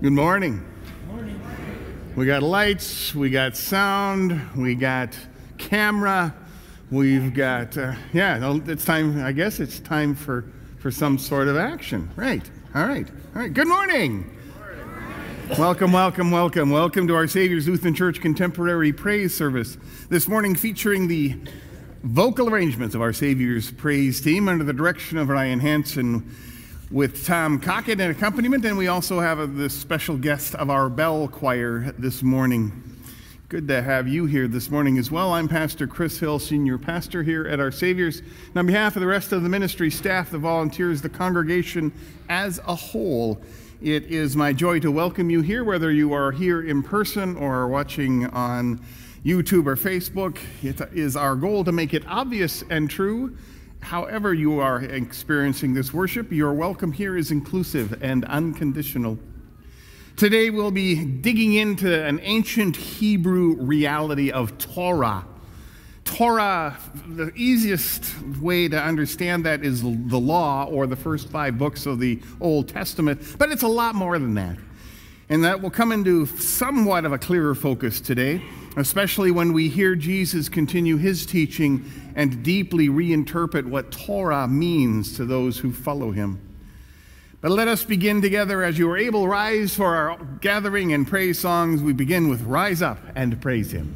Good morning. We got lights, we got sound, we got camera, we've got, it's time, I guess it's time for some sort of action. Right, all right. Good morning. Welcome to our Savior's Lutheran Church Contemporary Praise Service. This morning featuring the vocal arrangements of our Savior's Praise team under the direction of Ryan Hansen with Tom Cockett and accompaniment, and we also have this special guest of our bell choir this morning. Good to have you here this morning as well. I'm Pastor Chris Hill, Senior Pastor here at Our Savior's. And on behalf of the rest of the ministry staff, the volunteers, the congregation as a whole, it is my joy to welcome you here, whether you are here in person or are watching on YouTube or Facebook. It is our goal to make it obvious and true. However you are experiencing this worship, your welcome here is inclusive and unconditional. Today we'll be digging into an ancient Hebrew reality of Torah. Torah, the easiest way to understand that is the law, or the first 5 books of the Old Testament, but it's a lot more than that. And that will come into somewhat of a clearer focus today, especially when we hear Jesus continue his teaching and deeply reinterpret what Torah means to those who follow him. But let us begin together. As you are able, rise for our gathering and praise songs. We begin with Rise Up and Praise Him.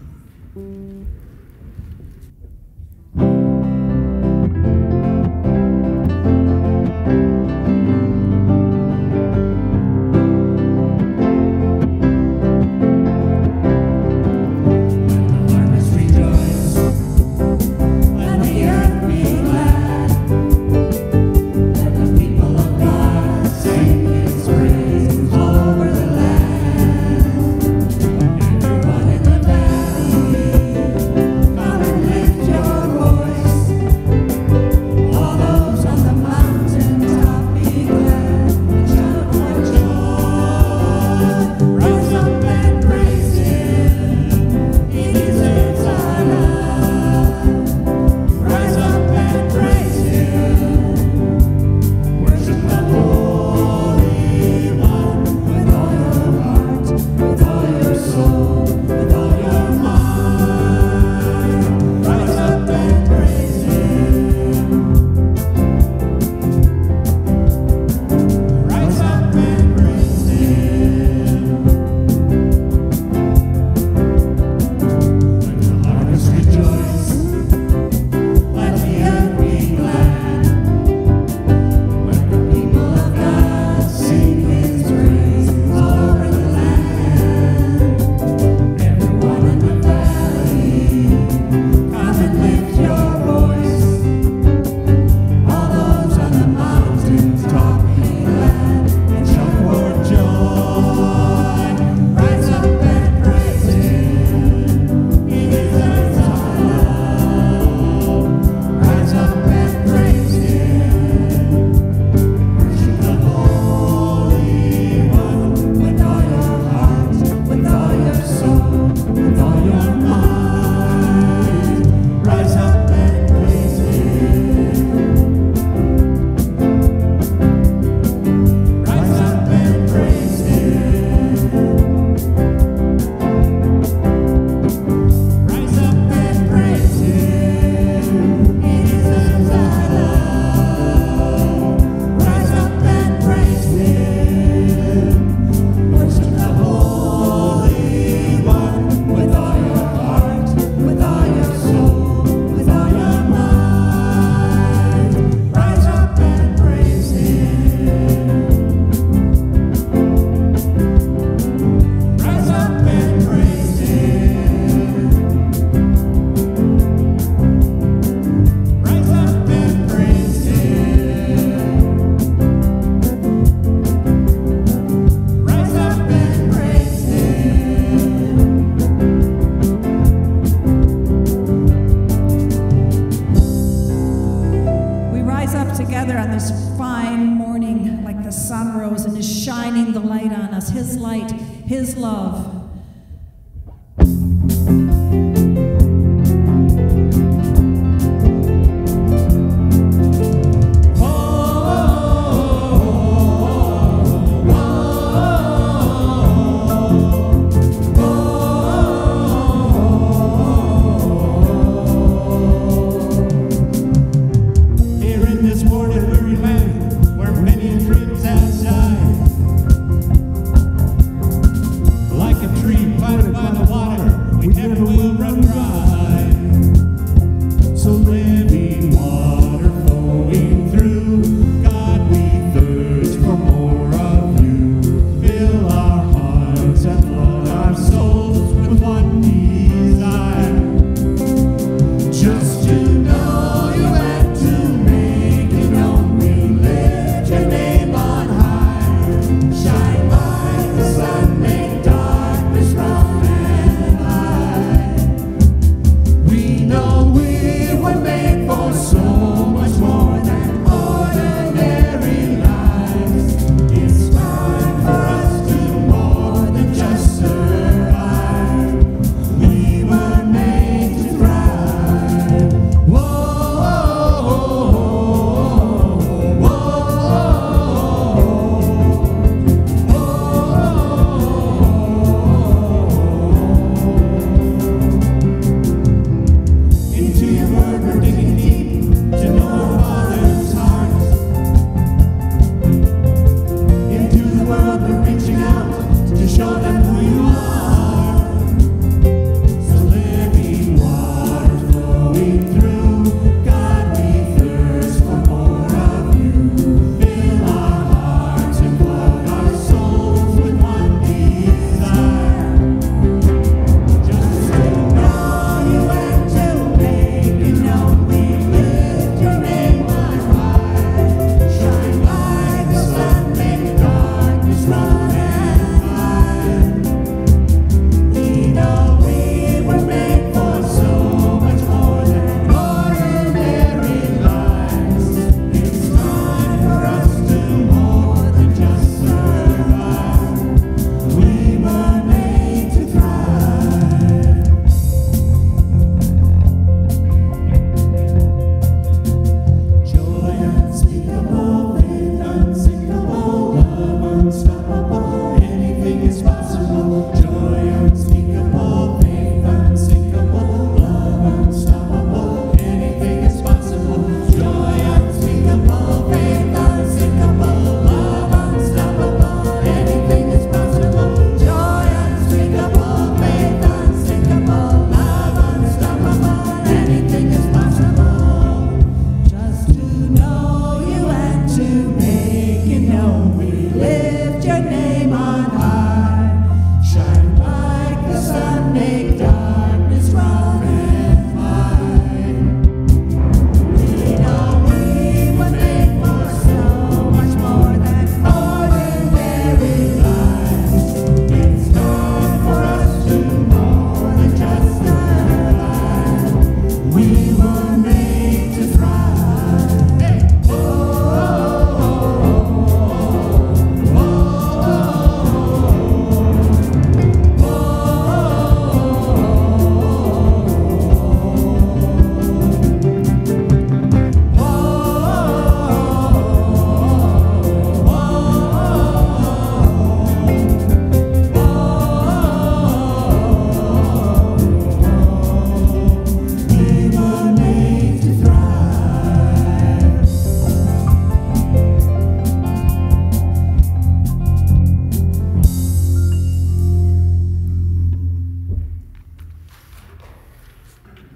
His light, His love.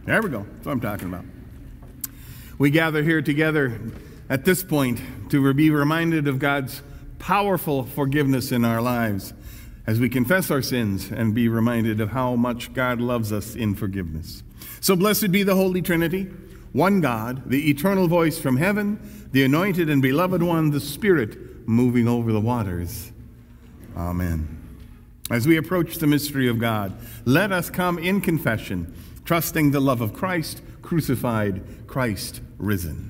There we go. That's what I'm talking about. We gather here together at this point to be reminded of God's powerful forgiveness in our lives as we confess our sins and be reminded of how much God loves us in forgiveness. So blessed be the Holy Trinity, one God, the eternal voice from heaven, the anointed and beloved one, the Spirit moving over the waters. Amen. As we approach the mystery of God, let us come in confession, trusting the love of Christ crucified, Christ risen.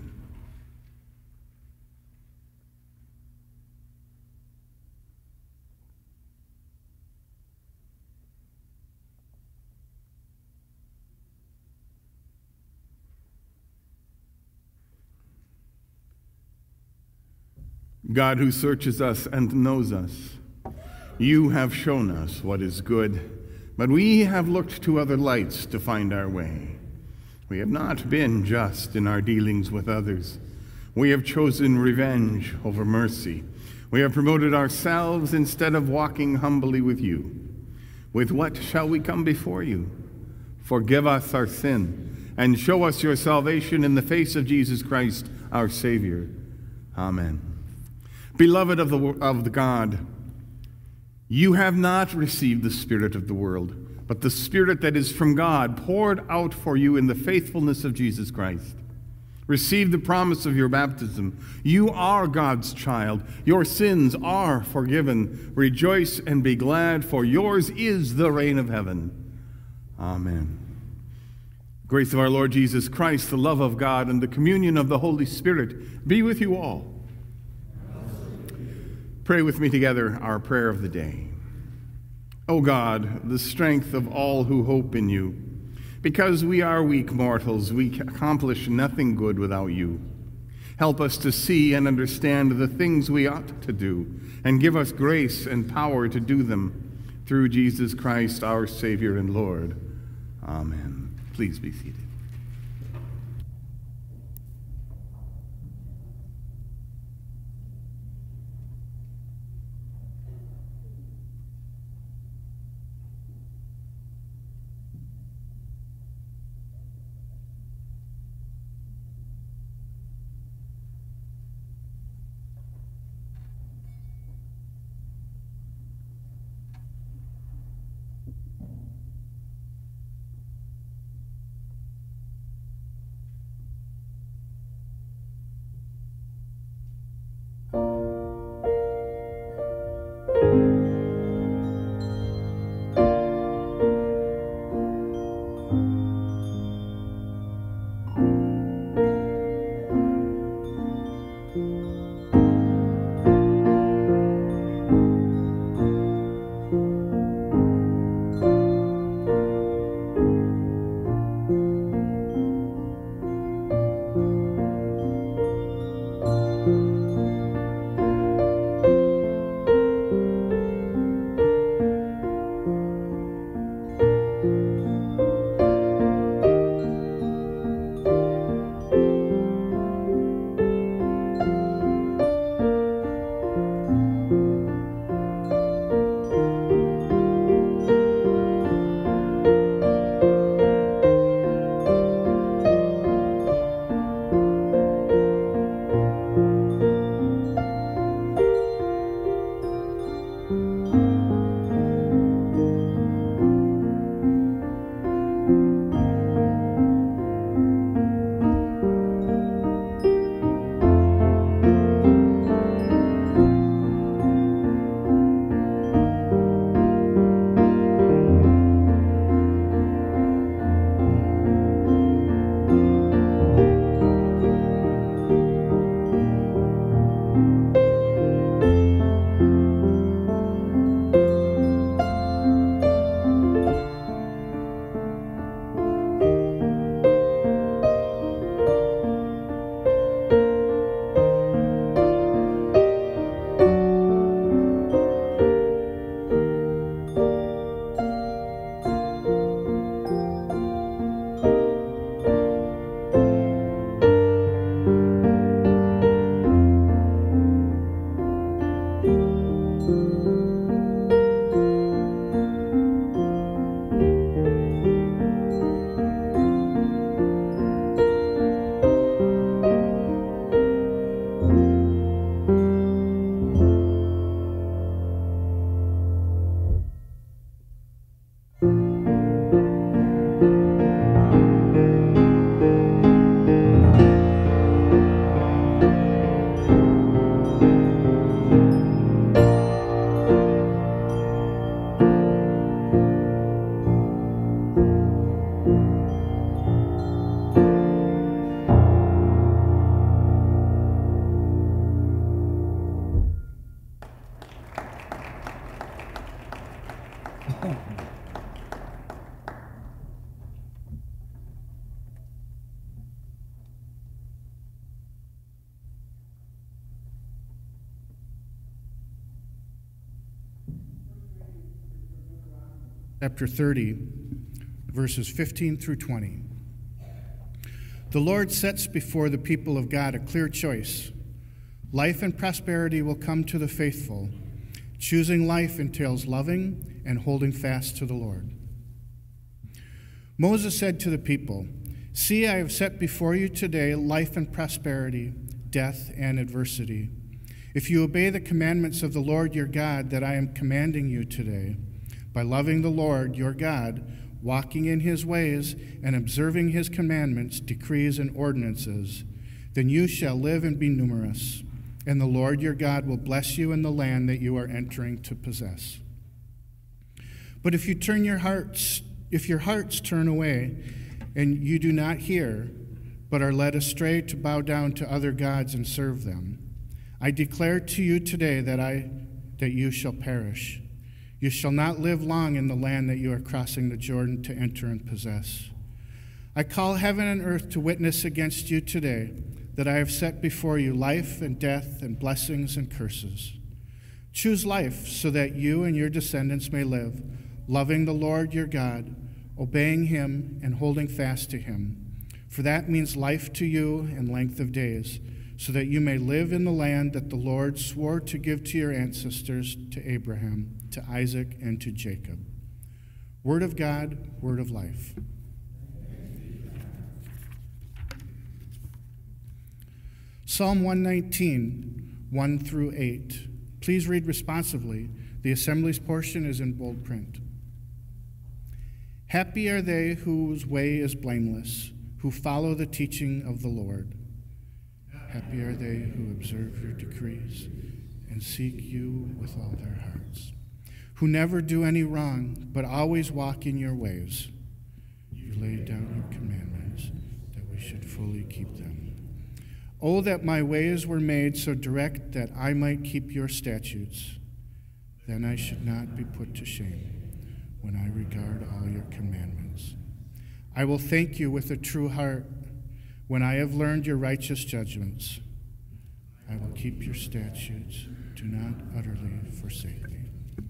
God who searches us and knows us, you have shown us what is good, but we have looked to other lights to find our way. We have not been just in our dealings with others. We have chosen revenge over mercy. We have promoted ourselves instead of walking humbly with you. With what shall we come before you? Forgive us our sin and show us your salvation in the face of Jesus Christ, our Savior. Amen. Beloved of the God, you have not received the spirit of the world, but the Spirit that is from God, poured out for you in the faithfulness of Jesus Christ. Receive the promise of your baptism. You are God's child. Your sins are forgiven. Rejoice and be glad, for yours is the reign of heaven. Amen. Grace of our Lord Jesus Christ, the love of God, and the communion of the Holy Spirit be with you all. Pray with me together our prayer of the day. O God, the strength of all who hope in you, because we are weak mortals, we accomplish nothing good without you. Help us to see and understand the things we ought to do, and give us grace and power to do them, through Jesus Christ, our Savior and Lord. Amen. Please be seated. Chapter 30, verses 15 through 20. The Lord sets before the people of God a clear choice. Life and prosperity will come to the faithful. Choosing life entails loving and holding fast to the Lord. Moses said to the people, "See, I have set before you today life and prosperity, death and adversity. If you obey the commandments of the Lord your God that I am commanding you today, by loving the Lord your God, walking in his ways, and observing his commandments, decrees, and ordinances, then you shall live and be numerous, and the Lord your God will bless you in the land that you are entering to possess. But if your hearts turn away, and you do not hear, but are led astray to bow down to other gods and serve them, I declare to you today that you shall perish. You shall not live long in the land that you are crossing the Jordan to enter and possess. I call heaven and earth to witness against you today that I have set before you life and death and blessings and curses. Choose life so that you and your descendants may live, loving the Lord your God, obeying him and holding fast to him. For that means life to you and length of days, so that you may live in the land that the Lord swore to give to your ancestors, to Abraham, to Isaac, and to Jacob." Word of God, word of life. Psalm 119, 1 through 8. Please read responsively. The Assembly's portion is in bold print. Happy are they whose way is blameless, who follow the teaching of the Lord. Happy are they who observe your decrees and seek you with all their hearts, who never do any wrong, but always walk in your ways. You laid down your commandments, that we should fully keep them. Oh, that my ways were made so direct that I might keep your statutes. Then I should not be put to shame when I regard all your commandments. I will thank you with a true heart when I have learned your righteous judgments. I will keep your statutes. Do not utterly forsake me.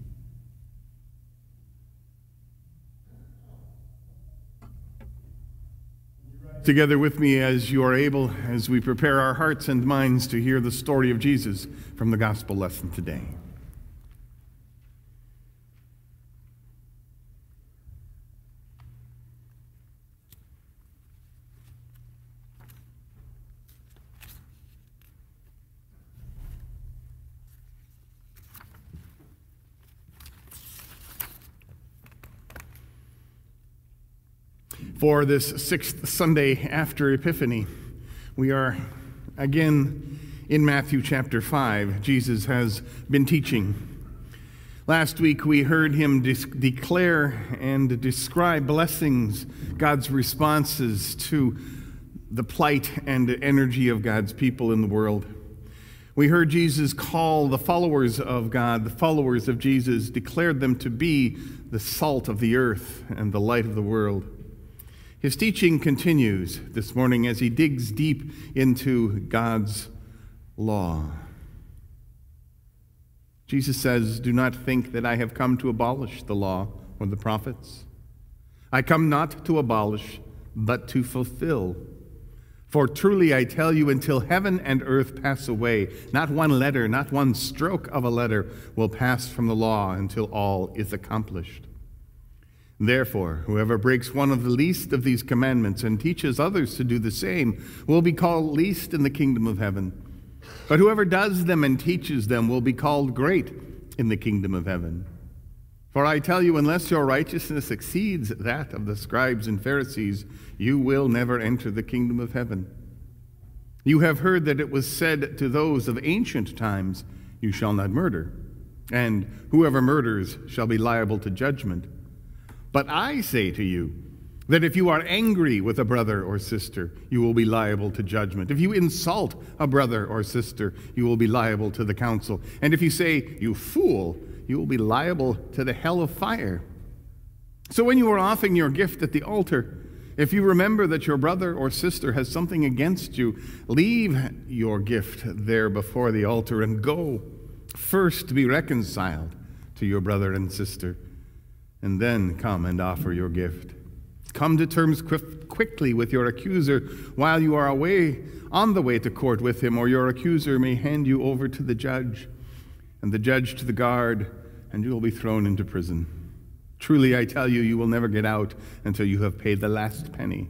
Together with me as you are able, as we prepare our hearts and minds to hear the story of Jesus from the gospel lesson today. For this sixth Sunday after Epiphany, we are again in Matthew chapter 5. Jesus has been teaching. Last week we heard him declare and describe blessings, God's responses to the plight and energy of God's people in the world. We heard Jesus call the followers of God, the followers of Jesus, declared them to be the salt of the earth and the light of the world. His teaching continues this morning as he digs deep into God's law. Jesus says, "Do not think that I have come to abolish the law or the prophets. I come not to abolish, but to fulfill. For truly I tell you, until heaven and earth pass away, not one letter, not one stroke of a letter will pass from the law until all is accomplished. Therefore, whoever breaks one of the least of these commandments and teaches others to do the same will be called least in the kingdom of heaven. But whoever does them and teaches them will be called great in the kingdom of heaven. For I tell you, unless your righteousness exceeds that of the scribes and Pharisees, you will never enter the kingdom of heaven. You have heard that it was said to those of ancient times, 'You shall not murder,' and 'Whoever murders shall be liable to judgment.' But I say to you that if you are angry with a brother or sister, you will be liable to judgment. If you insult a brother or sister, you will be liable to the council. And if you say, 'You fool,' you will be liable to the hell of fire. So when you are offering your gift at the altar, if you remember that your brother or sister has something against you, leave your gift there before the altar and go first to be reconciled to your brother and sister, and then come and offer your gift. Come to terms quickly with your accuser while you are on the way to court with him, or your accuser may hand you over to the judge, and the judge to the guard, and you will be thrown into prison. Truly, I tell you, you will never get out until you have paid the last penny.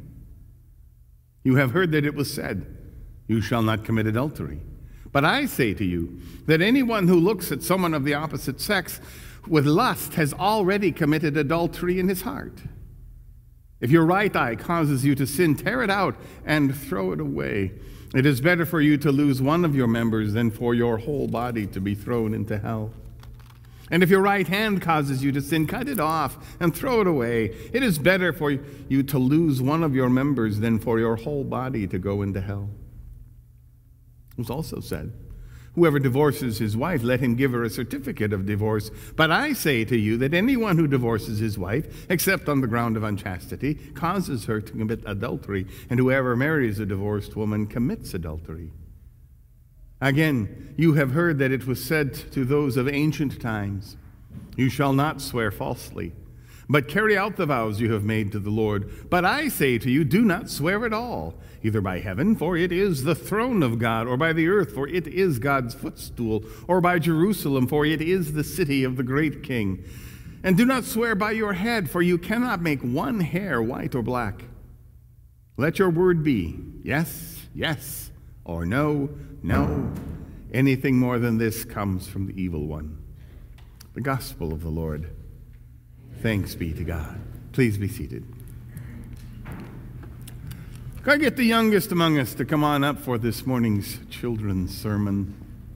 You have heard that it was said, you shall not commit adultery. But I say to you that anyone who looks at someone of the opposite sex with lust has already committed adultery in his heart. If your right eye causes you to sin, tear it out and throw it away. It is better for you to lose one of your members than for your whole body to be thrown into hell. And if your right hand causes you to sin, cut it off and throw it away. It is better for you to lose one of your members than for your whole body to go into hell. It was also said, whoever divorces his wife, let him give her a certificate of divorce. But I say to you that anyone who divorces his wife, except on the ground of unchastity, causes her to commit adultery, and whoever marries a divorced woman commits adultery. Again, you have heard that it was said to those of ancient times, you shall not swear falsely, but carry out the vows you have made to the Lord. But I say to you, do not swear at all, either by heaven, for it is the throne of God, or by the earth, for it is God's footstool, or by Jerusalem, for it is the city of the great King. And do not swear by your head, for you cannot make one hair white or black. Let your word be yes, yes, or no, no. Anything more than this comes from the evil one. The gospel of the Lord. Thanks be to God. Please be seated. Can I get the youngest among us to come on up for this morning's children's sermon?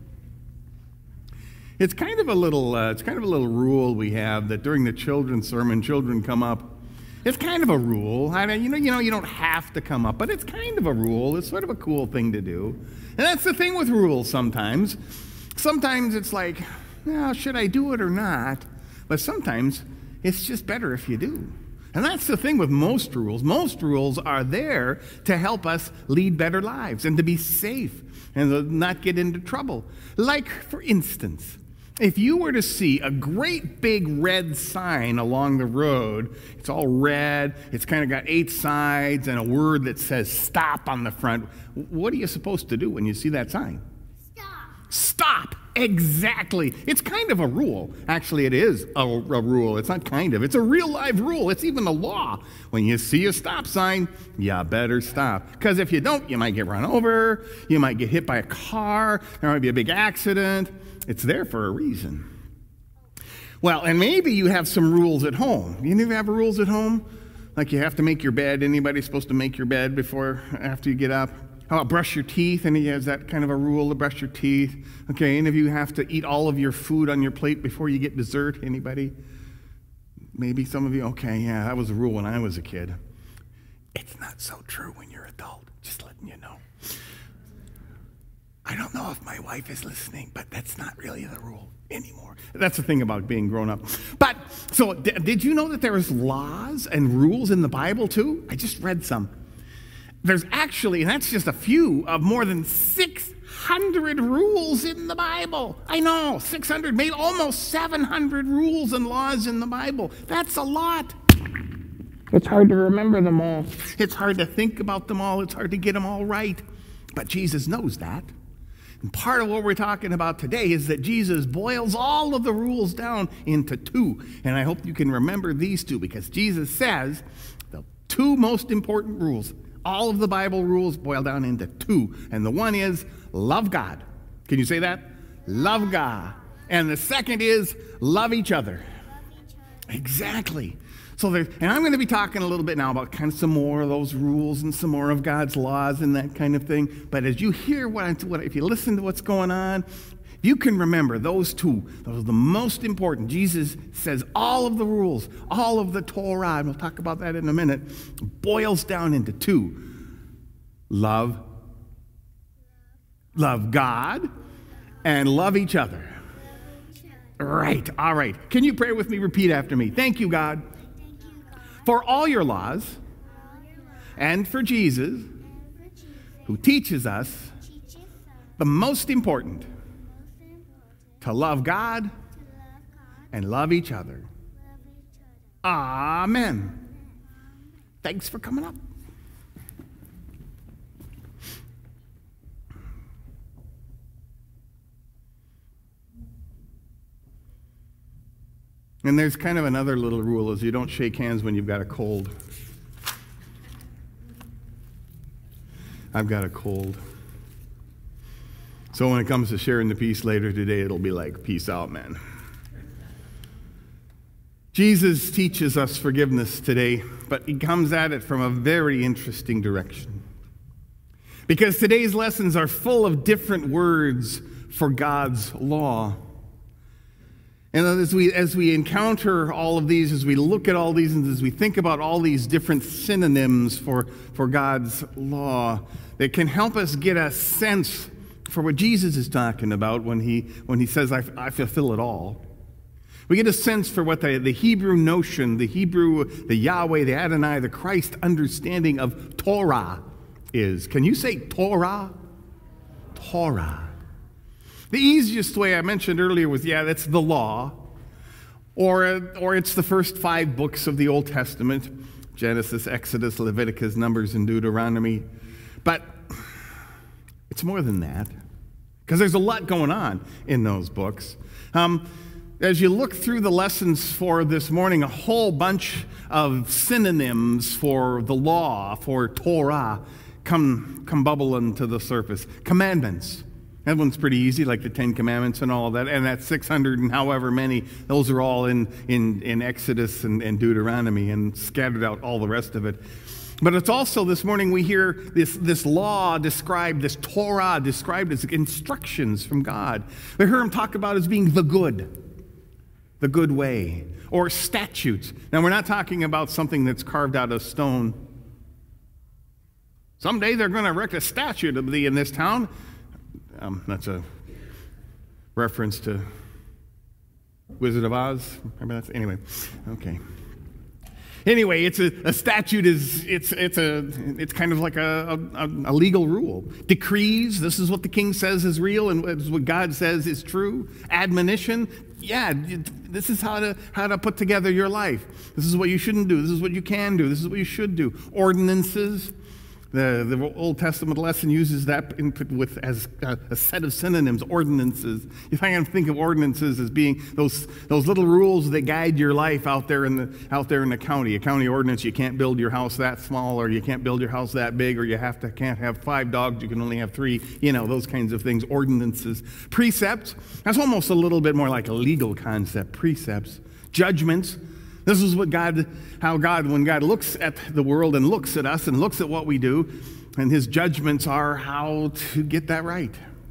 It's kind of a little rule we have that during the children's sermon, children come up. It's kind of a rule. You don't have to come up, but it's kind of a rule. It's sort of a cool thing to do. And that's the thing with rules sometimes. Sometimes it's like, well, should I do it or not? But sometimes it's just better if you do. And that's the thing with most rules. Most rules are there to help us lead better lives and to be safe and to not get into trouble. Like, for instance, if you were to see a great big red sign along the road, it's all red, it's kind of got 8 sides and a word that says stop on the front, what are you supposed to do when you see that sign? Stop. Stop. Exactly. It's kind of a rule. Actually, it is a rule. It's not kind of. It's a real live rule. It's even a law. When you see a stop sign, you better stop. Because if you don't, you might get run over. You might get hit by a car. There might be a big accident. It's there for a reason. Well, and maybe you have some rules at home. You never have rules at home? Like you have to make your bed. Anybody supposed to make your bed after you get up? How about brush your teeth? And he has that kind of a rule to brush your teeth. Okay, and if you have to eat all of your food on your plate before you get dessert, anybody? Maybe some of you, okay, yeah, that was a rule when I was a kid. It's not so true when you're adult, just letting you know. I don't know if my wife is listening, but that's not really the rule anymore. That's the thing about being grown up. But, so, did you know that there's laws and rules in the Bible too? I just read some. There's actually, and that's just a few, of more than 600 rules in the Bible. I know, 600, maybe almost 700 rules and laws in the Bible. That's a lot. It's hard to remember them all. It's hard to think about them all. It's hard to get them all right. But Jesus knows that. And part of what we're talking about today is that Jesus boils all of the rules down into 2. And I hope you can remember these 2, because Jesus says the 2 most important rules. All of the Bible rules boil down into 2. And the one is love God. Can you say that? Love God. And the second is love each other. Exactly. So and I'm going to be talking a little bit now about kind of some more of those rules and some more of God's laws and that kind of thing. But as you hear if you listen to what's going on, you can remember those 2. Those are the most important. Jesus says all of the rules, all of the Torah, and we'll talk about that in a minute, boils down into 2. Love God and love each other. Right, all right. Can you pray with me? Repeat after me. Thank you, God, for all your laws, and for Jesus, who teaches us the most important, to love God and love each other. Amen. Thanks for coming up. And there's kind of another little rule is you don't shake hands when you've got a cold. I've got a cold. So when it comes to sharing the peace later today, it'll be like, peace out, man. Jesus teaches us forgiveness today, but he comes at it from a very interesting direction. Because today's lessons are full of different words for God's law. And as we encounter all of these, as we look at all these, and as we think about all these different synonyms for God's law, that can help us get a sense for what Jesus is talking about when he says, I fulfill it all. We get a sense for what the Hebrew notion, the Yahweh, the Adonai, the Christ understanding of Torah is. Can you say Torah? Torah. The easiest way I mentioned earlier was, that's the law, or it's the first 5 books of the Old Testament, Genesis, Exodus, Leviticus, Numbers, and Deuteronomy. But it's more than that, because there's a lot going on in those books. As you look through the lessons for this morning, a whole bunch of synonyms for the law, for Torah, come bubbling to the surface. Commandments. That one's pretty easy, like the 10 Commandments and all of that. And that 600 and however many, those are all in Exodus and Deuteronomy, and scattered out all the rest of it. But it's also, this morning we hear this law described, this Torah described as instructions from God. We hear him talk about as being the good way, or statutes. Now, we're not talking about something that's carved out of stone. Someday they're going to erect a statue of thee in this town. That's a reference to Wizard of Oz. Remember that? Anyway, okay. Anyway, it's a statute it's kind of like a legal rule. Decrees, this is what the king says is real and this is what God says is true. Admonition, this is how to put together your life. This is what you shouldn't do. This is what you can do. This is what you should do. Ordinances. The Old Testament lesson uses that as a set of synonyms, ordinances. You can think of ordinances as being those little rules that guide your life out there in the county. A county ordinance: you can't build your house that small, or you can't build your house that big, or you can't have 5 dogs, you can only have 3. Those kinds of things. Ordinances. Precepts. That's almost a little bit more like a legal concept. Precepts. Judgments. This is when God looks at the world and looks at us and looks at what we do, and his judgments are how to get that right.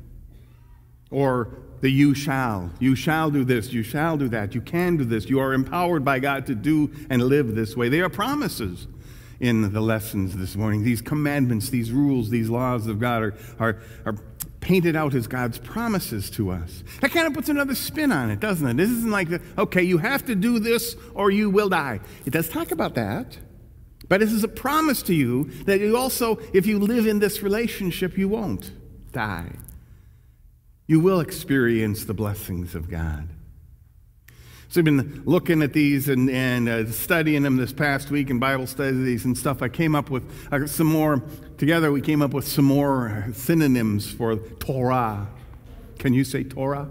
Or the you shall do this, you shall do that, you can do this, you are empowered by God to do and live this way. They are promises in the lessons this morning. These commandments, these rules, these laws of God are painted out as God's promises to us. That kind of puts another spin on it, doesn't it? This isn't like, okay, you have to do this or you will die. It does talk about that, but this is a promise to you that you also, if you live in this relationship, you won't die. You will experience the blessings of God. So I've been looking at these and studying them this past week in Bible studies and stuff. I came up with some more. Together we came up with some more synonyms for Torah. Can you say Torah?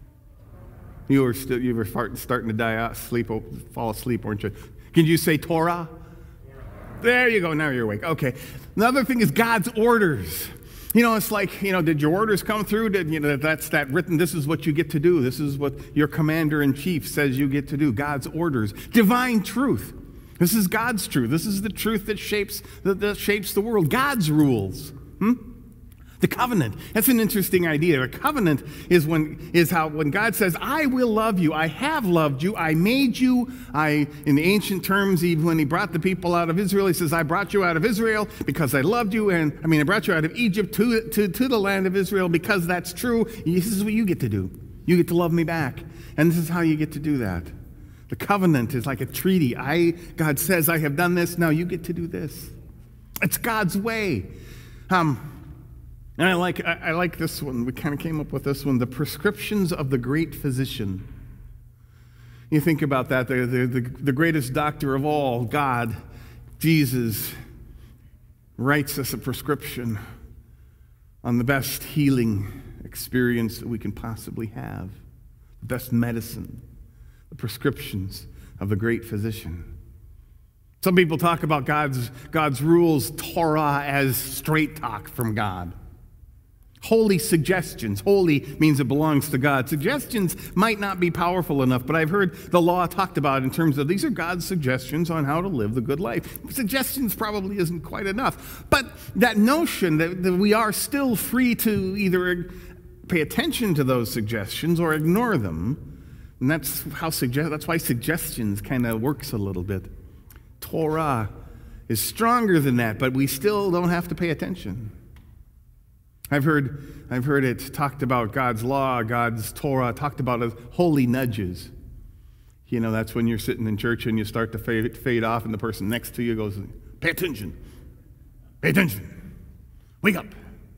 You were starting to fall asleep, weren't you? Can you say Torah? There you go. Now you're awake. Okay. Another thing is God's orders. It's like, did your orders come through? That's that written, this is what you get to do. This is what your commander-in-chief says you get to do. God's orders. Divine truth. This is God's truth. This is the truth that shapes the world. God's rules. The covenant. That's an interesting idea. A covenant is when God says, I will love you. I have loved you. I made you. In the ancient terms, even when he brought the people out of Israel, he says, I brought you out of Israel because I loved you. I brought you out of Egypt to the land of Israel because that's true. This is what you get to do. You get to love me back. And this is how you get to do that. The covenant is like a treaty. God says, I have done this, now you get to do this. It's God's way. And I like this one. We kind of came up with this one, the prescriptions of the great physician. You think about that, the greatest doctor of all, God, Jesus, writes us a prescription on the best healing experience that we can possibly have, the best medicine, the prescriptions of the great physician. Some people talk about God's rules, Torah, as straight talk from God. Holy suggestions. Holy means it belongs to God. Suggestions might not be powerful enough, but I've heard the law talked about in terms of these are God's suggestions on how to live the good life. Suggestions probably isn't quite enough. But that notion that we are still free to either pay attention to those suggestions or ignore them, and that's why suggestions kind of works a little bit. Torah is stronger than that, but we still don't have to pay attention. I've heard it talked about God's law, God's Torah, talked about as holy nudges. You know, that's when you're sitting in church and you start to fade off and the person next to you goes, pay attention, wake up.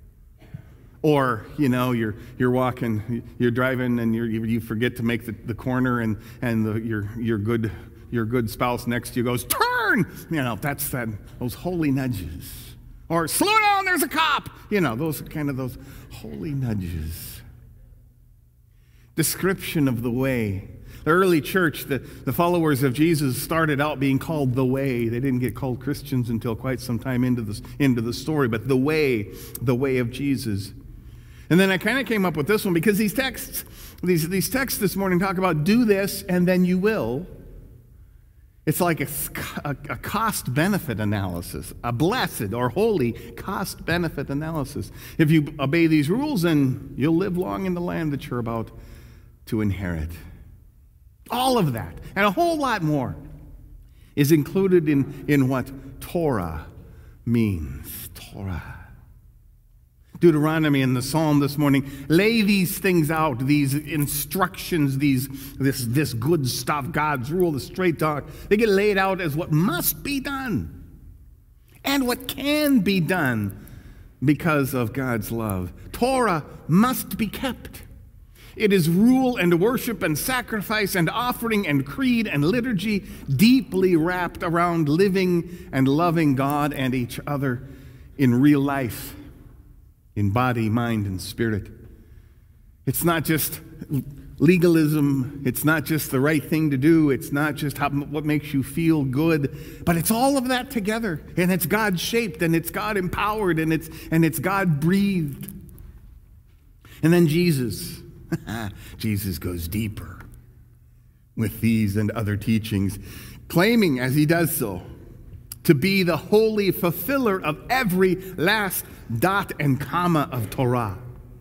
Or, you know, you're walking, you're driving and you forget to make the corner and your good spouse next to you goes, turn! You know, that's those holy nudges. Or slow down, there's a cop. You know, those holy nudges. Description of the way. The early church, the followers of Jesus started out being called the way. They didn't get called Christians until quite some time into the story, but the way of Jesus. And then I kind of came up with this one because these texts this morning talk about do this and then you will. It's like a cost-benefit analysis, a blessed or holy cost-benefit analysis. If you obey these rules, then you'll live long in the land that you're about to inherit. All of that, and a whole lot more, is included in what Torah means. Torah. Deuteronomy and the Psalm this morning lay these things out, these instructions, this good stuff, God's rule, the straight talk. They get laid out as what must be done and what can be done because of God's love. Torah must be kept. It is rule and worship and sacrifice and offering and creed and liturgy deeply wrapped around living and loving God and each other in real life. In body, mind, and spirit. It's not just legalism. It's not just the right thing to do. It's not just what makes you feel good. But it's all of that together. And it's God-shaped, and it's God-empowered, and it's God-breathed. And then Jesus. Jesus goes deeper with these and other teachings, claiming as he does so to be the holy fulfiller of every last dot and comma of Torah.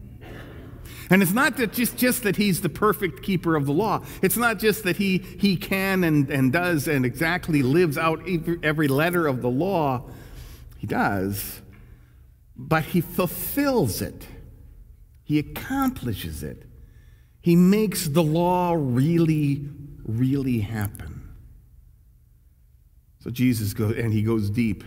And it's not that just that he's the perfect keeper of the law. It's not just that he can and does and exactly lives out every letter of the law. He does. But he fulfills it. He accomplishes it. He makes the law really, really happen. So Jesus goes, and he goes deep.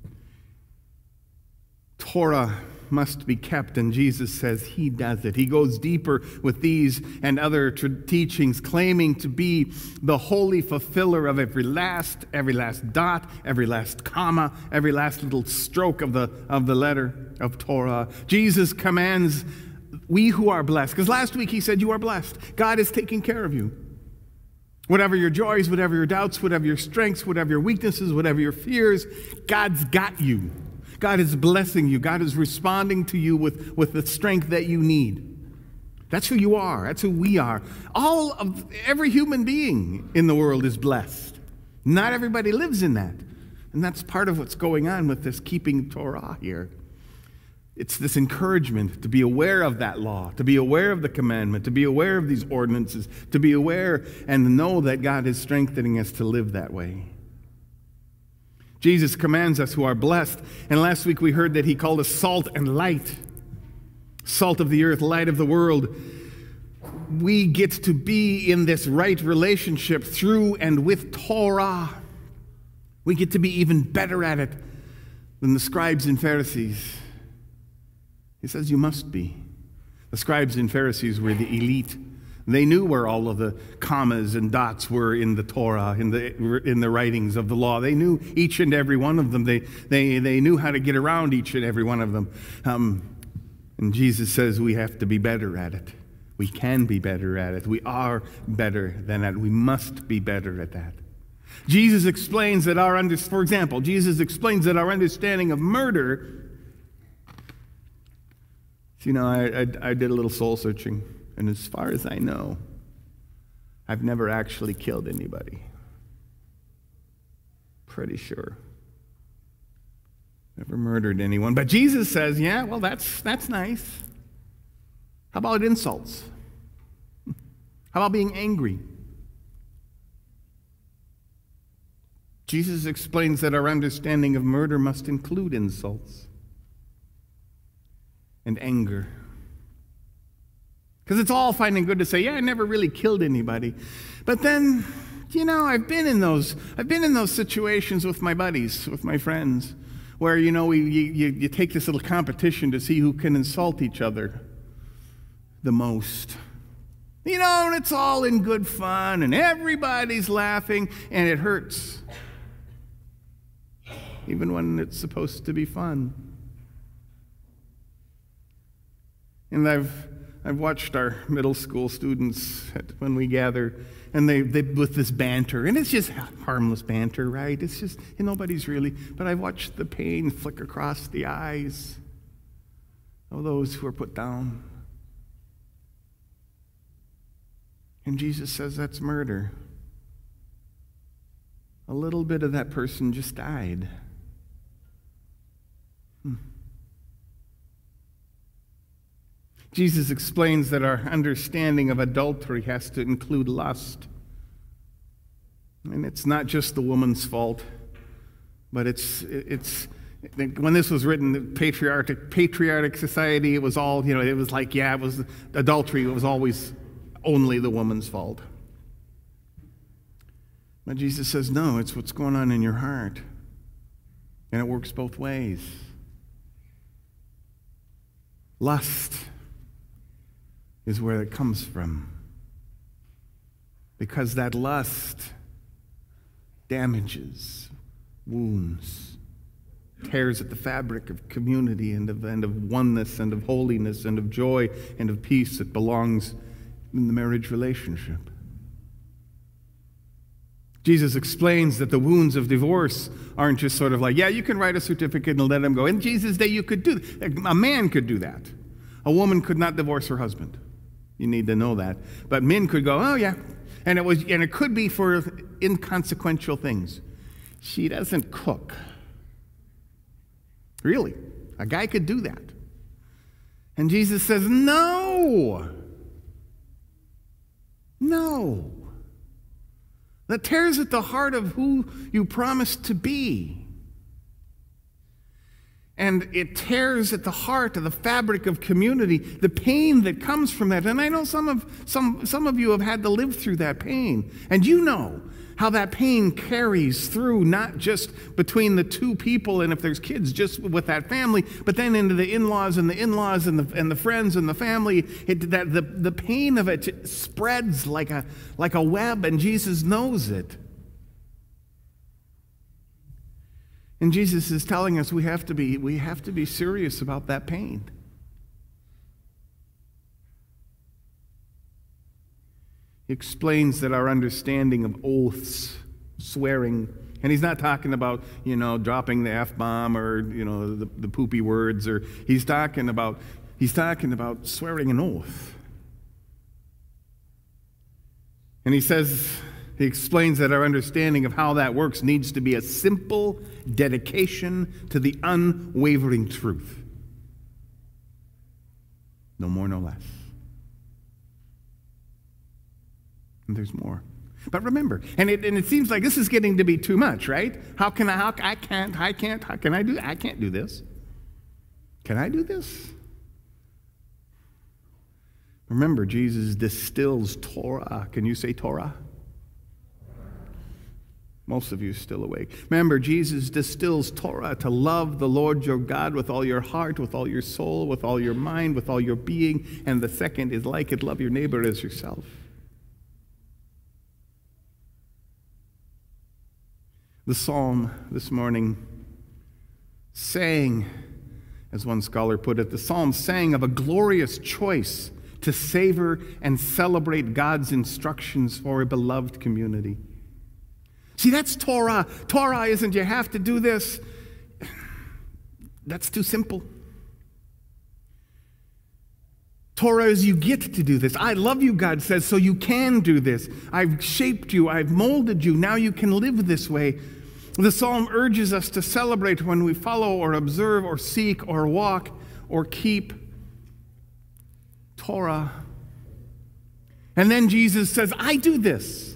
Torah must be kept, and Jesus says he does it. He goes deeper with these and other teachings, claiming to be the holy fulfiller of every last dot, every last comma, every last little stroke of the letter of Torah. Jesus commands we who are blessed, because last week he said you are blessed. God is taking care of you. Whatever your joys, whatever your doubts, whatever your strengths, whatever your weaknesses, whatever your fears, God's got you. God is blessing you. God is responding to you with the strength that you need. That's who you are. That's who we are. Every human being in the world is blessed. Not everybody lives in that. And that's part of what's going on with this keeping Torah here. It's this encouragement to be aware of that law, to be aware of the commandment, to be aware of these ordinances, to be aware and know that God is strengthening us to live that way. Jesus commands us who are blessed. And last week we heard that he called us salt and light. Salt of the earth, light of the world. we get to be in this right relationship through and with Torah. We get to be even better at it than the scribes and Pharisees. He says you must be. The scribes and Pharisees were the elite. They knew where all of the commas and dots were in the Torah, in the writings of the law. They knew each and every one of them. They knew how to get around each and every one of them. And Jesus says we have to be better at it. We can be better at it. We are better than that. We must be better at that. Jesus explains that for example, Jesus explains that our understanding of murder. You know, I did a little soul searching, and as far as I know, I've never actually killed anybody. Pretty sure. Never murdered anyone. But Jesus says, yeah, well, that's nice. How about insults? How about being angry? Jesus explains that our understanding of murder must include insults and anger. Because it's all fine and good to say, yeah, I never really killed anybody. But then, you know, I've been in those situations with my buddies, with my friends, where, you know, you take this little competition to see who can insult each other the most. You know, and it's all in good fun, and everybody's laughing, and it hurts. Even when it's supposed to be fun. And I've watched our middle school students when we gather, and they with this banter, and it's just harmless banter, right? It's just, nobody's really, but I've watched the pain flick across the eyes of those who are put down. And Jesus says that's murder. A little bit of that person just died. Jesus explains that our understanding of adultery has to include lust. And it's not just the woman's fault, but it's when this was written, the patriarchic society, it was all, it was like, yeah, it was adultery, it was always only the woman's fault. But Jesus says, no, it's what's going on in your heart. And it works both ways. Lust is where it comes from. Because that lust damages, wounds, tears at the fabric of community and of oneness and of holiness and of joy and of peace that belongs in the marriage relationship. Jesus explains that the wounds of divorce aren't just sort of like, yeah, you can write a certificate and let him go. In Jesus' day, you could do that. A man could do that. A woman could not divorce her husband. You need to know that. But men could go, oh yeah. And it could be for inconsequential things. She doesn't cook. Really. A guy could do that. And Jesus says, no. No. That tears at the heart of who you promised to be. And it tears at the heart of the fabric of community, the pain that comes from that. And I know some of you have had to live through that pain. And you know how that pain carries through, not just between the two people and if there's kids, just with that family, but then into the in-laws and the friends and the family. The pain of it spreads like a web, and Jesus knows it. And Jesus is telling us we have to be serious about that pain. He explains that our understanding of oaths, swearing, and he's not talking about, dropping the F-bomb or, the poopy words, or he's talking about swearing an oath. And he explains that our understanding of how that works needs to be a simple dedication to the unwavering truth. No more, no less. And there's more. But remember, and it seems like this is getting to be too much, right? I can't do this. Can I do this? Remember, Jesus distills Torah. Can you say Torah? Most of you are still awake. Remember, Jesus distills Torah to love the Lord your God with all your heart, with all your soul, with all your mind, with all your being. And the second is like it, love your neighbor as yourself. The psalm this morning sang, as one scholar put it, the psalm sang of a glorious choice to savor and celebrate God's instructions for a beloved community. See, that's Torah. Torah isn't you have to do this. That's too simple. Torah is you get to do this. I love you, God says, so you can do this. I've shaped you. I've molded you. Now you can live this way. The psalm urges us to celebrate when we follow or observe or seek or walk or keep Torah. And then Jesus says, I do this.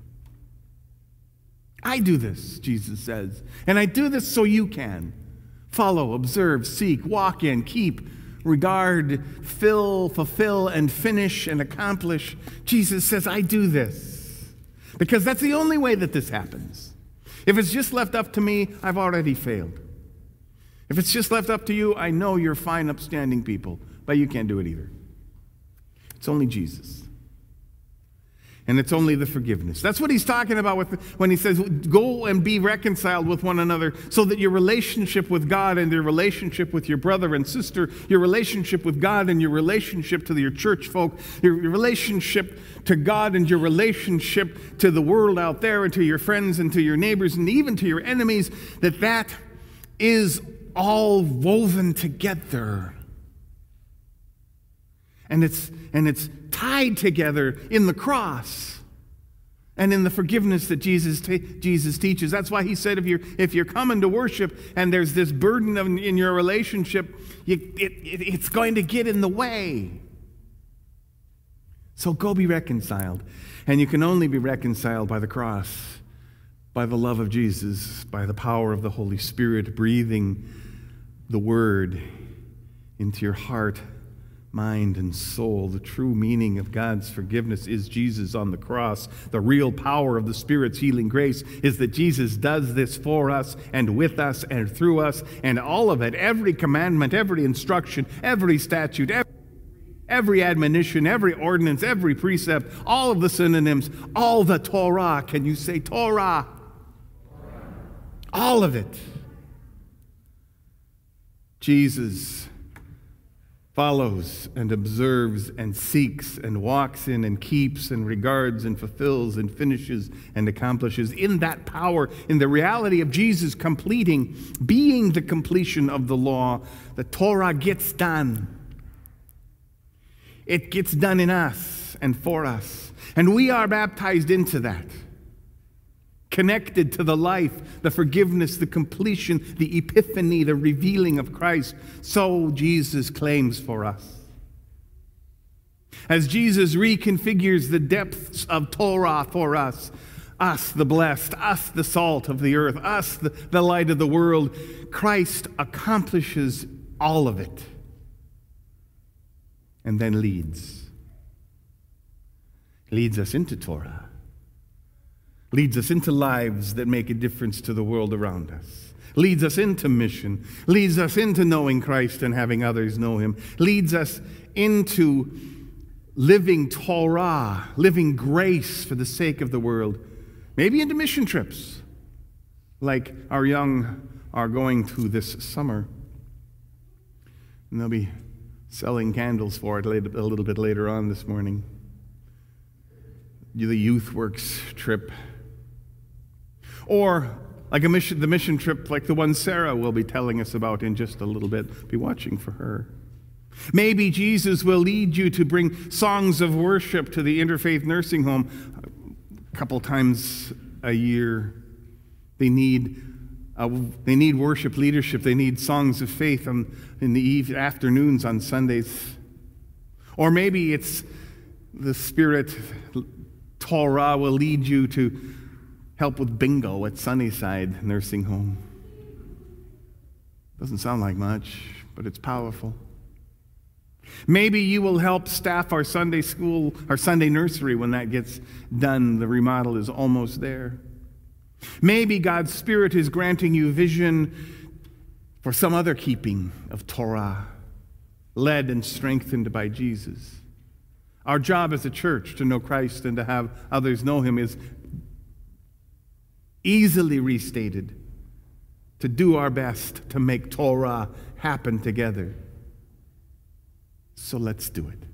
I do this, Jesus says. And I do this so you can. Follow, observe, seek, walk in, keep, regard, fill, fulfill, and finish and accomplish. Jesus says, I do this. Because that's the only way that this happens. If it's just left up to me, I've already failed. If it's just left up to you, I know you're fine, upstanding people, but you can't do it either. It's only Jesus. And it's only the forgiveness. That's what he's talking about when he says, go and be reconciled with one another so that your relationship with God and your relationship with your brother and sister, your relationship with God and your relationship to your church folk, your relationship to God and your relationship to the world out there and to your friends and to your neighbors and even to your enemies, that is all woven together. And it's tied together in the cross and in the forgiveness that Jesus teaches. That's why he said if you're coming to worship and there's this burden in your relationship, it's going to get in the way. So go be reconciled. And you can only be reconciled by the cross, by the love of Jesus, by the power of the Holy Spirit breathing the word into your heart, mind, and soul. The true meaning of God's forgiveness is Jesus on the cross. The real power of the Spirit's healing grace is that Jesus does this for us and with us and through us, and all of it, every commandment, every instruction, every statute, every admonition, every ordinance, every precept, all of the synonyms, all the Torah. Can you say Torah? All of it. Jesus follows and observes and seeks and walks in and keeps and regards and fulfills and finishes and accomplishes in that power, in the reality of Jesus completing, being the completion of the law. The Torah gets done. It gets done in us and for us. And we are baptized into that. Connected to the life, the forgiveness, the completion, the epiphany, the revealing of Christ. So Jesus claims for us. As Jesus reconfigures the depths of Torah for us the blessed, us the salt of the earth, us the light of the world, Christ accomplishes all of it. And then leads us into Torah. Leads us into lives that make a difference to the world around us. Leads us into mission. Leads us into knowing Christ and having others know him. Leads us into living Torah, living grace for the sake of the world. Maybe into mission trips, like our young are going to this summer. And they'll be selling candles for it a little bit later on this morning. The Youth Works trip. Or like the mission trip like the one Sarah will be telling us about in just a little bit. Be watching for her. Maybe Jesus will lead you to bring songs of worship to the Interfaith Nursing Home a couple times a year. They need worship leadership. They need songs of faith in the afternoons on Sundays. Or maybe it's the Spirit, Torah, will lead you to help with bingo at Sunnyside Nursing Home. Doesn't sound like much, but it's powerful. Maybe you will help staff our Sunday school, our Sunday nursery when that gets done. The remodel is almost there. Maybe God's Spirit is granting you vision for some other keeping of Torah, led and strengthened by Jesus. Our job as a church to know Christ and to have others know him is easily restated, to do our best to make Torah happen together. So let's do it.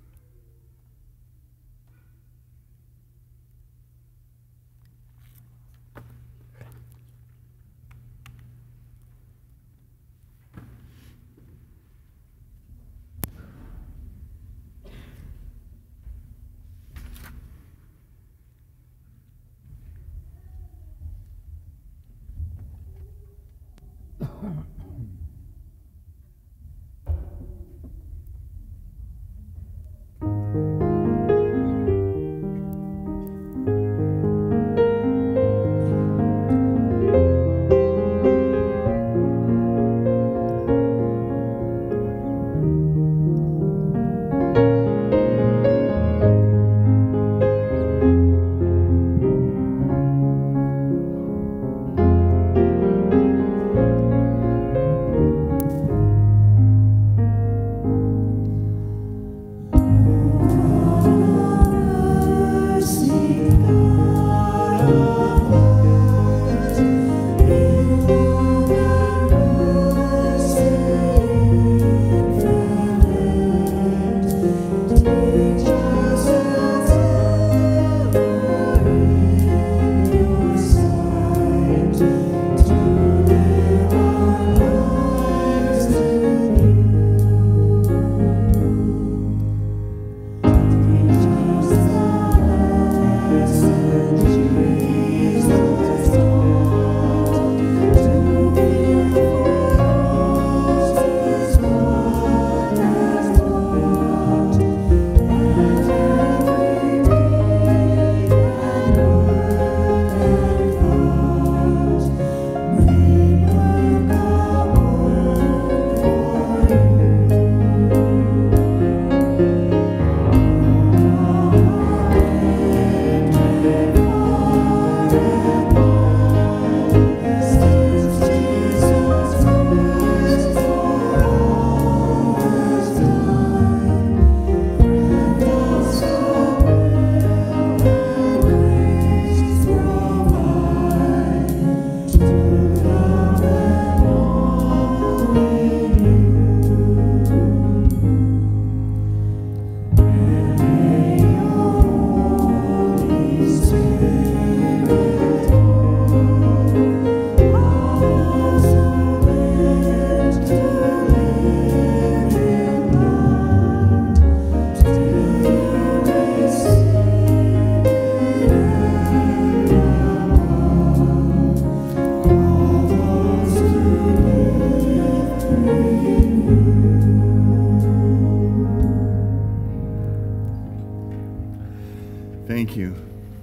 Thank you.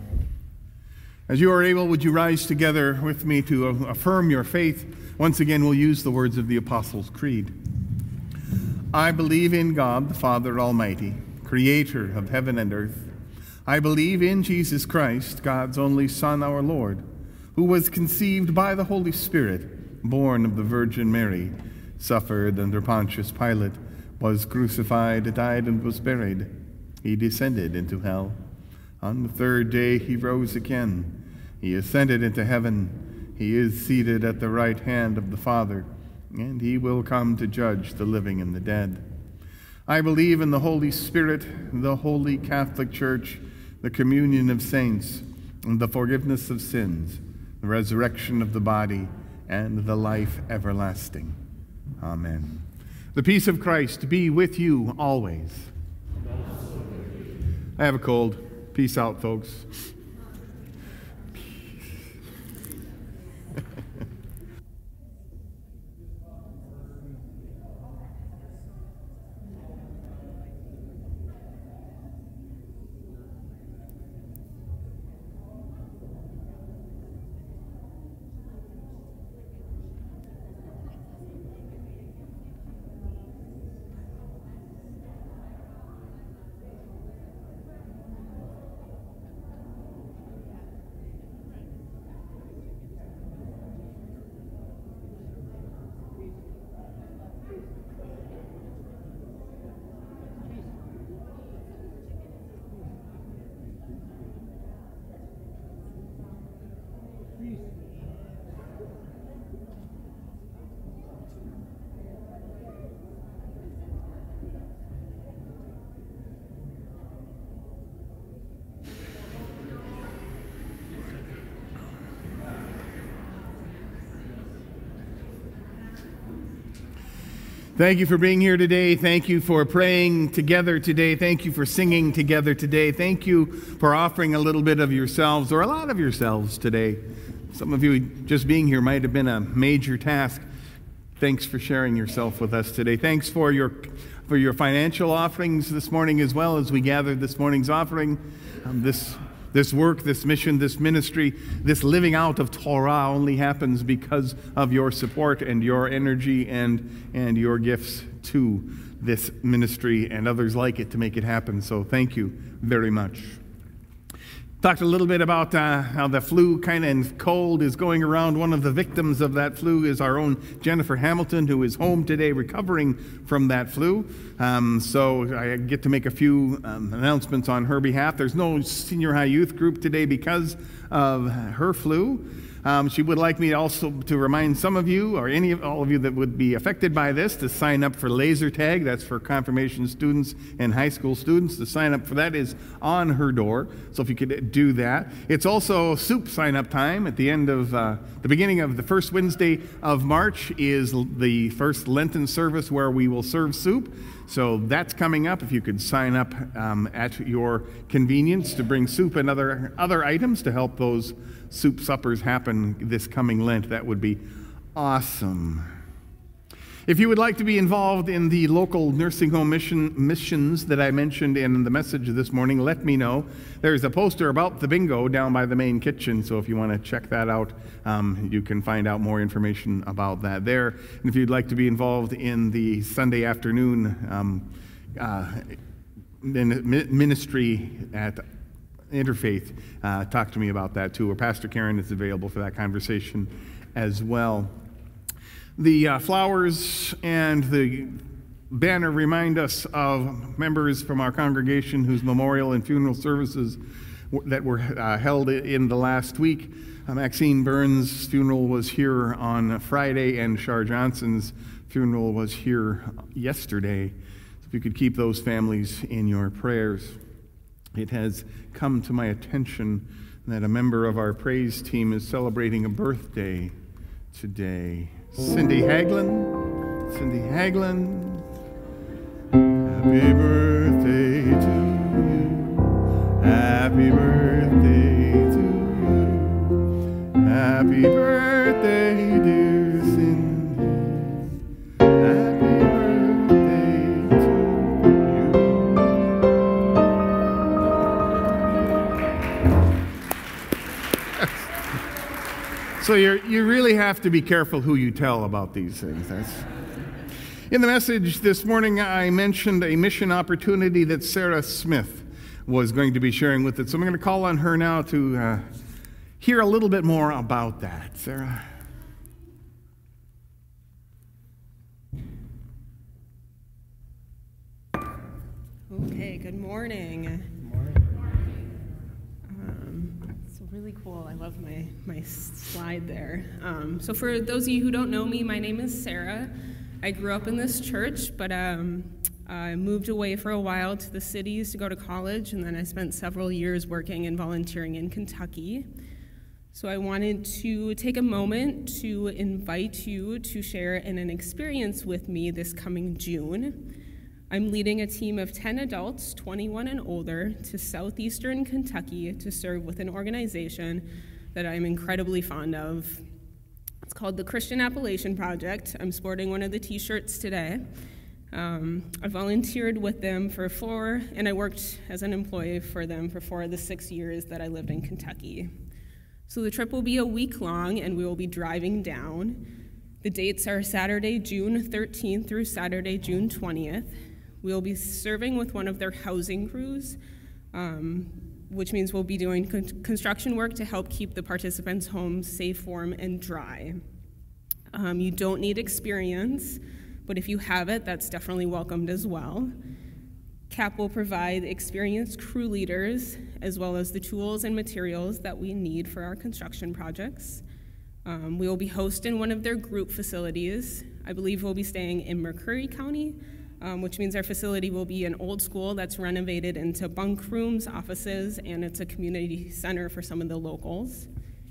As you are able, would you rise together with me to affirm your faith? Once again, we'll use the words of the Apostles' Creed. I believe in God, the Father Almighty, creator of heaven and earth. I believe in Jesus Christ, God's only Son, our Lord, who was conceived by the Holy Spirit, born of the Virgin Mary, suffered under Pontius Pilate, was crucified, died, and was buried. He descended into hell. On the third day he rose again. He ascended into heaven. He is seated at the right hand of the Father, and he will come to judge the living and the dead. I believe in the Holy Spirit, the Holy Catholic Church, the communion of saints, and the forgiveness of sins, the resurrection of the body, and the life everlasting. Amen. The peace of Christ be with you always. I have a cold. Peace out, folks. Thank you for being here today. Thank you for praying together today. Thank you for singing together today. Thank you for offering a little bit of yourselves or a lot of yourselves today. Some of you just being here might have been a major task. Thanks for sharing yourself with us today. Thanks for your financial offerings this morning as well as we gathered this morning's offering. This work, this mission, this ministry, this living out of Torah only happens because of your support and your energy and your gifts to this ministry and others like it to make it happen. So thank you very much. Talked a little bit about how the flu kind of and cold is going around. One of the victims of that flu is our own Jennifer Hamilton, who is home today recovering from that flu. So I get to make a few announcements on her behalf. There's no senior high youth group today because of her flu. She would like me also to remind some of you, or all of you that would be affected by this, to sign up for laser tag. That's for confirmation students and high school students. The sign up for that is on her door, so if you could do that. It's also soup sign up time at the end of the beginning of the first Wednesday of March is the first Lenten service where we will serve soup. So that's coming up. If you could sign up at your convenience to bring soup and other items to help those soup suppers happen this coming Lent, that would be awesome. If you would like to be involved in the local nursing home missions that I mentioned in the message this morning, let me know. There's a poster about the bingo down by the main kitchen, so if you want to check that out, you can find out more information about that there. And if you'd like to be involved in the Sunday afternoon ministry at Interfaith, talk to me about that too, or Pastor Karen is available for that conversation as well. The flowers and the banner remind us of members from our congregation whose memorial and funeral services that were held in the last week. Maxine Burns' funeral was here on Friday, and Shar Johnson's funeral was here yesterday. So if you could keep those families in your prayers. It has come to my attention that a member of our praise team is celebrating a birthday today. Cindy Haglin. Cindy Haglin. Happy birthday to you. Happy birthday to you. Happy birthday, dear Cindy. Happy birthday to you. So you really have to be careful who you tell about these things. In the message this morning, I mentioned a mission opportunity that Sarah Smith was going to be sharing with us. So I'm going to call on her now to hear a little bit more about that. Sarah. Okay, good morning. Really cool. I love my slide there. So for those of you who don't know me, my name is Sarah. I grew up in this church, but I moved away for a while to the cities to go to college, and then I spent several years working and volunteering in Kentucky. So I wanted to take a moment to invite you to share in an experience with me this coming June. I'm leading a team of 10 adults, 21 and older, to southeastern Kentucky to serve with an organization that I'm incredibly fond of. It's called the Christian Appalachian Project. I'm sporting one of the t-shirts today. I volunteered with them and I worked as an employee for them for 4 of the 6 years that I lived in Kentucky. So the trip will be a week long, and we will be driving down. The dates are Saturday, June 13th through Saturday, June 20th. We'll be serving with one of their housing crews, which means we'll be doing construction work to help keep the participants' homes safe, warm, and dry. You don't need experience, but if you have it, that's definitely welcomed as well. CAP will provide experienced crew leaders, as well as the tools and materials that we need for our construction projects. We will be hosting one of their group facilities. I believe we'll be staying in McCreary County, which means our facility will be an old school that's renovated into bunk rooms, offices, and it's a community center for some of the locals.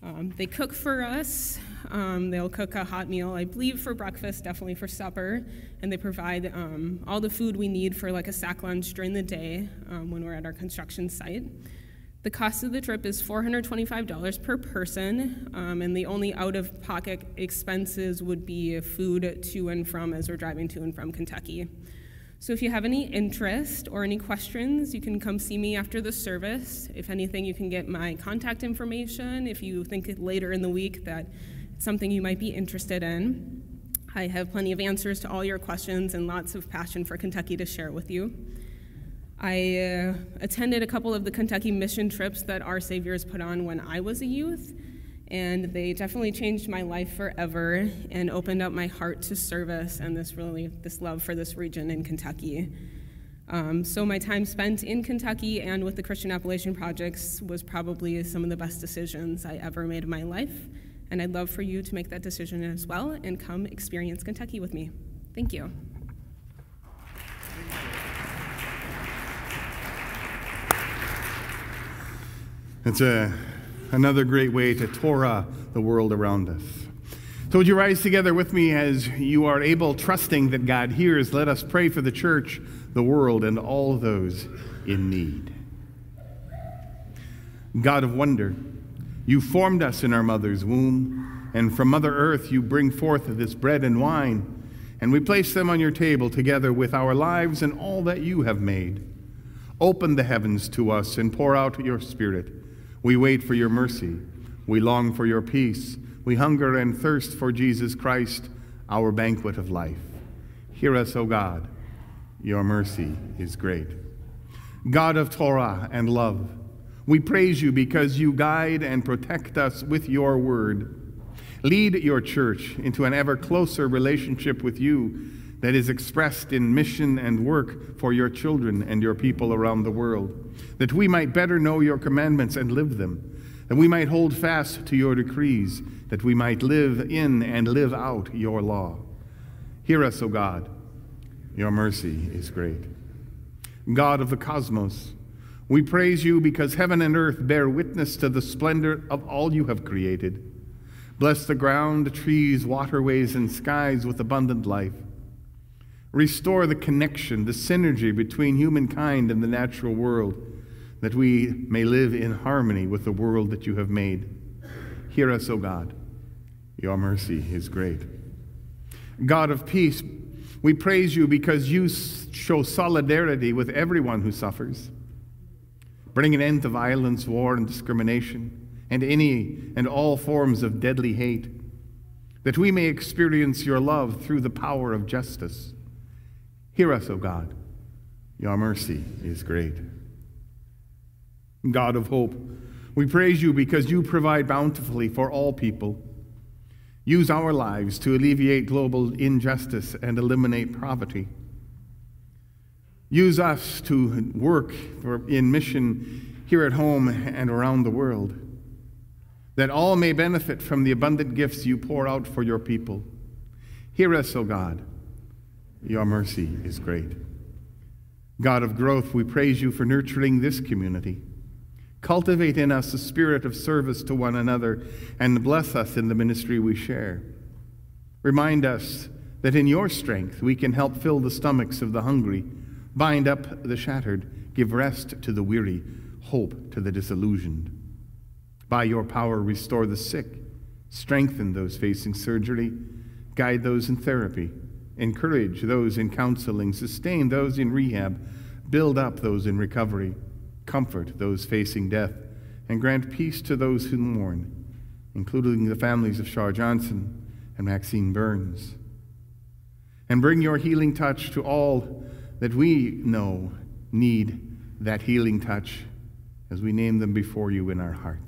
They cook for us. They'll cook a hot meal, I believe, for breakfast, definitely for supper, and they provide all the food we need for like a sack lunch during the day when we're at our construction site. The cost of the trip is $425 per person, and the only out-of-pocket expenses would be food to and from as we're driving to and from Kentucky. So if you have any interest or any questions, you can come see me after the service. If anything, you can get my contact information if you think later in the week that it's something you might be interested in. I have plenty of answers to all your questions and lots of passion for Kentucky to share with you. I attended a couple of the Kentucky mission trips that Our Saviors put on when I was a youth, and they definitely changed my life forever and opened up my heart to service and this love for this region in Kentucky. So my time spent in Kentucky and with the Christian Appalachian Projects was probably some of the best decisions I ever made in my life, and I'd love for you to make that decision as well and come experience Kentucky with me. Thank you. It's another great way to Torah the world around us. So would you rise together with me as you are able, trusting that God hears? Let us pray for the church, the world, and all those in need. God of wonder, you formed us in our mother's womb, and from Mother Earth you bring forth this bread and wine, and we place them on your table together with our lives and all that you have made. Open the heavens to us and pour out your Spirit. We wait for your mercy. We long for your peace. We hunger and thirst for Jesus Christ, our banquet of life. Hear us, O God. Your mercy is great. God of Torah and love, we praise you because you guide and protect us with your word. Lead your church into an ever closer relationship with you that is expressed in mission and work for your children and your people around the world, that we might better know your commandments and live them, that we might hold fast to your decrees, that we might live in and live out your law. Hear us, O God. Your mercy is great. God of the cosmos, we praise you because heaven and earth bear witness to the splendor of all you have created. Bless the ground, trees, waterways, and skies with abundant life. Restore the connection, the synergy between humankind and the natural world, that we may live in harmony with the world that you have made. Hear us, O God. Your mercy is great. God of peace, we praise you because you show solidarity with everyone who suffers. Bring an end to violence, war, and discrimination, and any and all forms of deadly hate, that we may experience your love through the power of justice. Hear us, O God. Your mercy is great. God of hope, we praise you because you provide bountifully for all people. Use our lives to alleviate global injustice and eliminate poverty. Use us to work in mission here at home and around the world, that all may benefit from the abundant gifts you pour out for your people. Hear us, O God. Your mercy is great. God of growth, we praise you for nurturing this community. Cultivate in us a spirit of service to one another and bless us in the ministry we share. Remind us that in your strength we can help fill the stomachs of the hungry, bind up the shattered, give rest to the weary, hope to the disillusioned. By your power, restore the sick, strengthen those facing surgery, guide those in therapy, encourage those in counseling, sustain those in rehab, build up those in recovery, comfort those facing death, and grant peace to those who mourn, including the families of Shar Johnson and Maxine Burns. And bring your healing touch to all that we know need that healing touch as we name them before you in our hearts.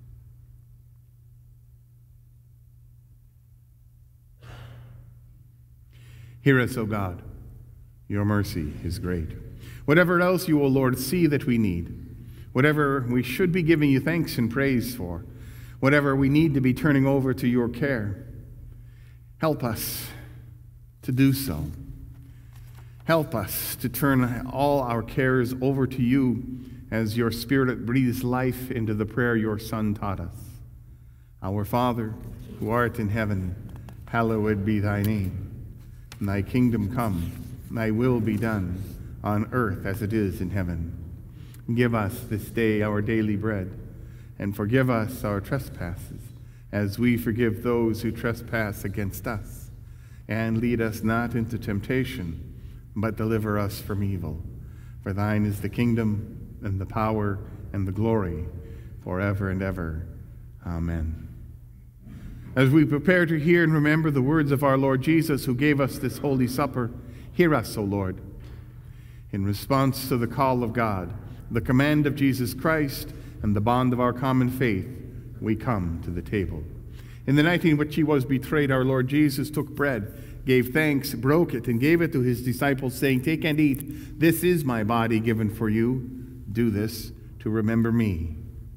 Hear us, O God. Your mercy is great. Whatever else you, O Lord, see that we need, whatever we should be giving you thanks and praise for, whatever we need to be turning over to your care, help us to do so. Help us to turn all our cares over to you as your Spirit breathes life into the prayer your Son taught us. Our Father, who art in heaven, hallowed be thy name. Thy kingdom come, thy will be done, on earth as it is in heaven. Give us this day our daily bread, and forgive us our trespasses, as we forgive those who trespass against us. And lead us not into temptation, but deliver us from evil. For thine is the kingdom, and the power, and the glory, forever and ever. Amen. As we prepare to hear and remember the words of our Lord Jesus, who gave us this holy supper, hear us, O Lord. In response to the call of God, the command of Jesus Christ, and the bond of our common faith, we come to the table. In the night in which he was betrayed, our Lord Jesus took bread, gave thanks, broke it, and gave it to his disciples, saying, "Take and eat. This is my body given for you. Do this to remember me."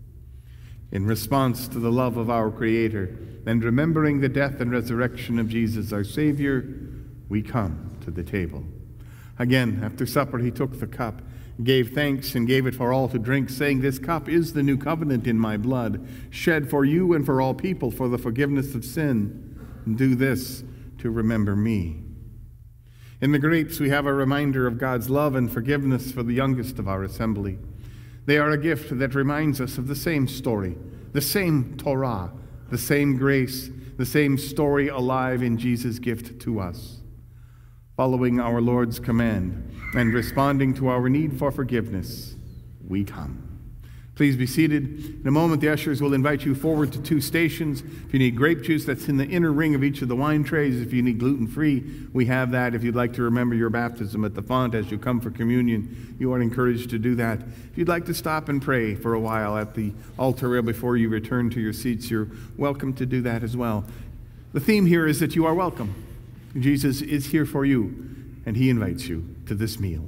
In response to the love of our Creator, and remembering the death and resurrection of Jesus, our Savior, we come to the table. Again, after supper, he took the cup, gave thanks, and gave it for all to drink, saying, "This cup is the new covenant in my blood, shed for you and for all people for the forgiveness of sin. Do this to remember me." In the grapes, we have a reminder of God's love and forgiveness for the youngest of our assembly. They are a gift that reminds us of the same story, the same Torah, the same grace, the same story alive in Jesus' gift to us. Following our Lord's command and responding to our need for forgiveness, we come. Please be seated. In a moment, the ushers will invite you forward to 2 stations. If you need grape juice, that's in the inner ring of each of the wine trays. If you need gluten-free, we have that. If you'd like to remember your baptism at the font as you come for communion, you are encouraged to do that. If you'd like to stop and pray for a while at the altar rail before you return to your seats, you're welcome to do that as well. The theme here is that you are welcome. Jesus is here for you, and he invites you to this meal.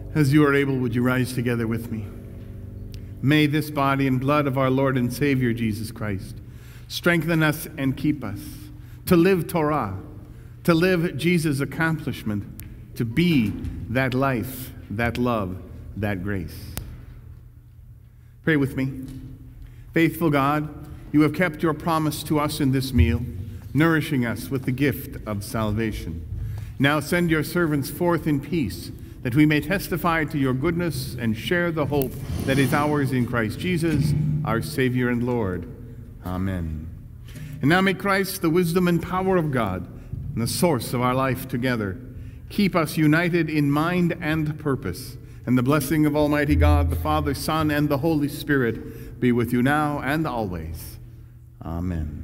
As you are able, would you rise together with me? May this body and blood of our Lord and Savior Jesus Christ strengthen us and keep us to live Torah, to live Jesus' accomplishment, to be that life, that love, that grace. Pray with me. Faithful God, you have kept your promise to us in this meal, nourishing us with the gift of salvation. Now send your servants forth in peace, that we may testify to your goodness and share the hope that is ours in Christ Jesus, our Savior and Lord. Amen. And now may Christ, the wisdom and power of God, and the source of our life together, keep us united in mind and purpose. And the blessing of Almighty God, the Father, Son, and the Holy Spirit be with you now and always. Amen.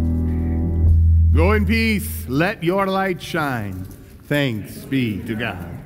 Go in peace. Let your light shine. Thanks be to God.